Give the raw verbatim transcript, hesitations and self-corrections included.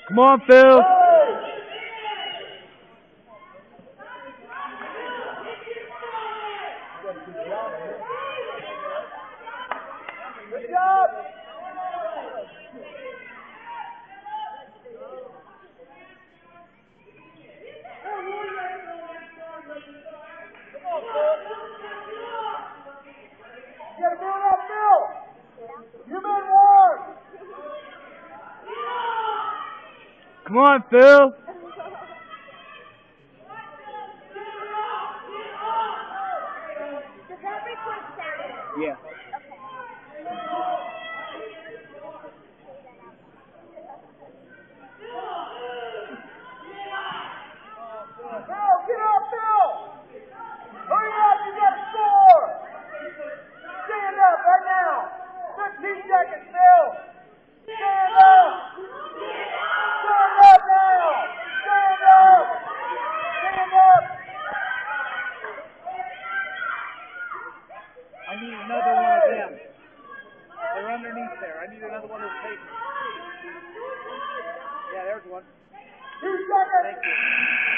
Come on, Phil. Good job. You gotta build up, Phil. You've been warned. Come on, Phil. Does that record sound? Yeah. Phil, get up, Phil. Hurry up, you gotta score. Stand up right now. fifteen seconds, Phil. Stand up. Stand up now. Stand up. Stand up. I need another one of them. They're underneath there. I need another one of those papers. Yeah, there's one. Two seconds. Thank you.